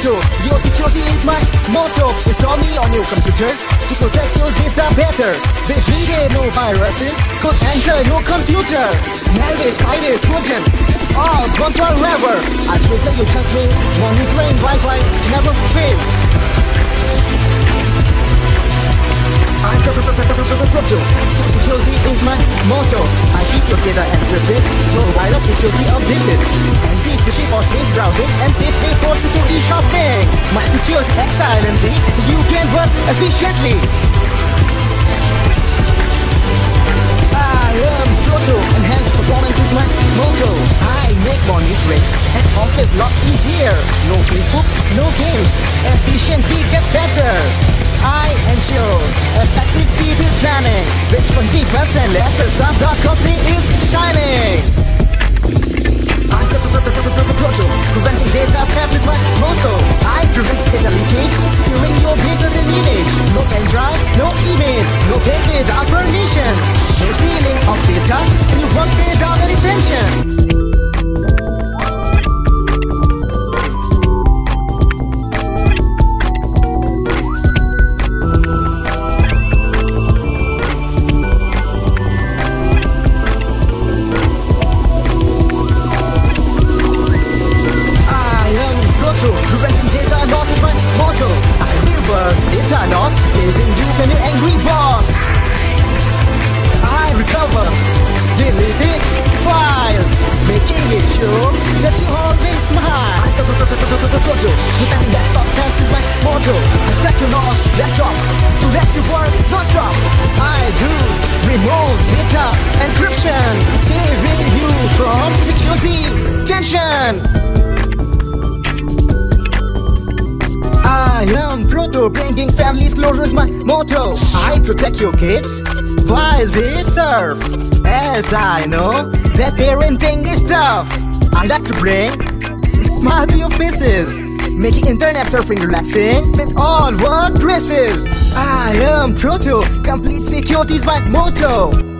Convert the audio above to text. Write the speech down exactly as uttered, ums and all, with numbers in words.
Proto, your security is my motto. Install me on your computer to protect your data better. Vigilante, no viruses could enter your computer. Malware, spyware, Trojan, all gone forever. I filter your junk mail, monitoring Wi-Fi, never fail. I'm Proto, your security is my motto. I keep your data encrypted, no virus security updated. Anti-phishing for safe browsing and safe pay for security shopping. My security acts silently, so you can work efficiently. I am Proto, enhanced performance is my motto. I make mornings ring and office lot easier. No Facebook, no games, efficiency gets better. I ensure effective people planning with twenty percent lesser staff. The company is shining. I'm Proto, preventing data theft is my motto. I prevent data leakage, securing your business and image. No pen drive, no email, no pay without permission. No stealing of data, and you work without any tension. Preventing data loss is my motto. I reverse data loss, saving you from your angry boss. I recover deleted files, making it sure that you always smile. Proto, preventing laptop theft is my motto. I track your lost laptop to let you work non-stop. I do remote data encryption, saving you from security tension. I am Proto, bringing families closer is my motto. I protect your kids while they surf, as I know that parenting is tough. I like to bring a smile to your faces, making internet surfing relaxing with all work graces. I am Proto, complete security is my motto.